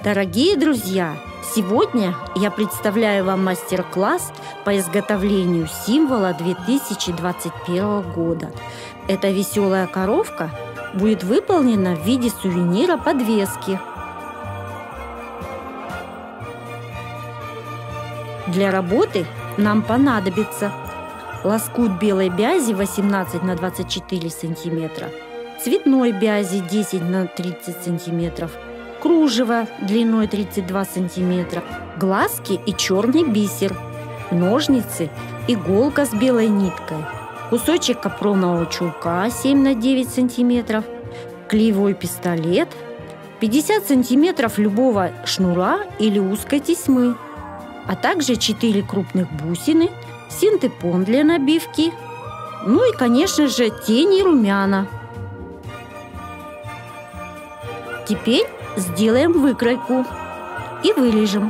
Дорогие друзья, сегодня я представляю вам мастер-класс по изготовлению символа 2021 года. Эта веселая коровка будет выполнена в виде сувенира подвески. Для работы нам понадобится лоскут белой бязи 18 на 24 сантиметра, цветной бязи 10 на 30 сантиметров, кружево длиной 32 сантиметра, глазки и черный бисер, ножницы, иголка с белой ниткой, кусочек капронового чулка 7 на 9 сантиметров, клеевой пистолет, 50 сантиметров любого шнура или узкой тесьмы, а также 4 крупных бусины, синтепон для набивки, ну и, конечно же, тени и румяна. Теперь сделаем выкройку и вырежем.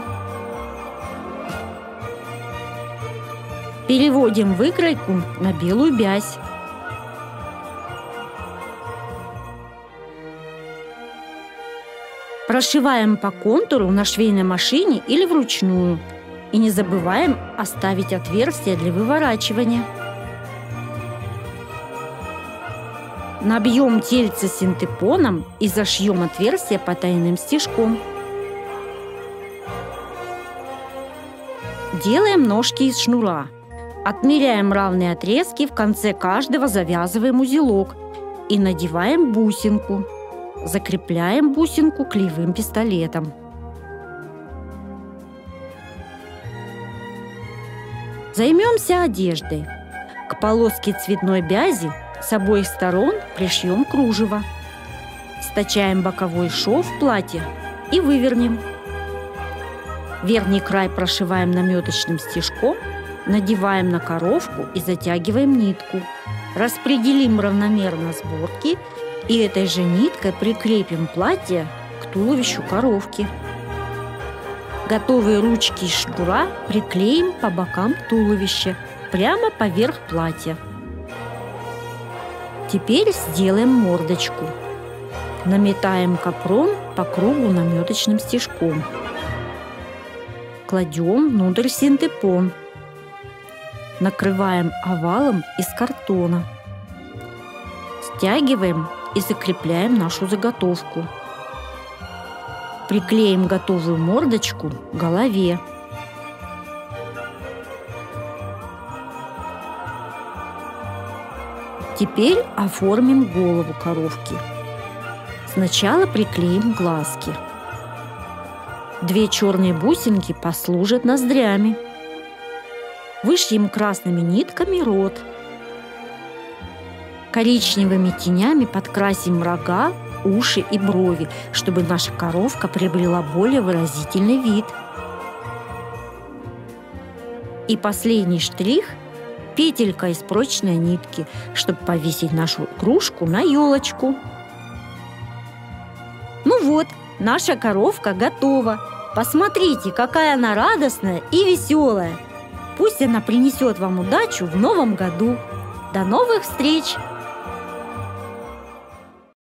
Переводим выкройку на белую бязь. Прошиваем по контуру на швейной машине или вручную. И не забываем оставить отверстие для выворачивания. Набьем тельце синтепоном и зашьем отверстие потайным стежком. Делаем ножки из шнура. Отмеряем равные отрезки, в конце каждого завязываем узелок и надеваем бусинку. Закрепляем бусинку клеевым пистолетом. Займемся одеждой. К полоске цветной бязи с обоих сторон пришьем кружево. Стачаем боковой шов платья и вывернем. Верхний край прошиваем наметочным стежком, надеваем на коровку и затягиваем нитку. Распределим равномерно сборки и этой же ниткой прикрепим платье к туловищу коровки. Готовые ручки из шнура приклеим по бокам туловища, прямо поверх платья. Теперь сделаем мордочку. Наметаем капрон по кругу наметочным стежком. Кладем внутрь синтепон. Накрываем овалом из картона. Стягиваем и закрепляем нашу заготовку. Приклеим готовую мордочку к голове. Теперь оформим голову коровки. Сначала приклеим глазки. 2 черные бусинки послужат ноздрями. Вышьем красными нитками рот. Коричневыми тенями подкрасим рога, уши и брови, чтобы наша коровка приобрела более выразительный вид. И последний штрих – петелька из прочной нитки, чтобы повесить нашу кружку на елочку. Ну вот, наша коровка готова. Посмотрите, какая она радостная и веселая. Пусть она принесет вам удачу в новом году. До новых встреч!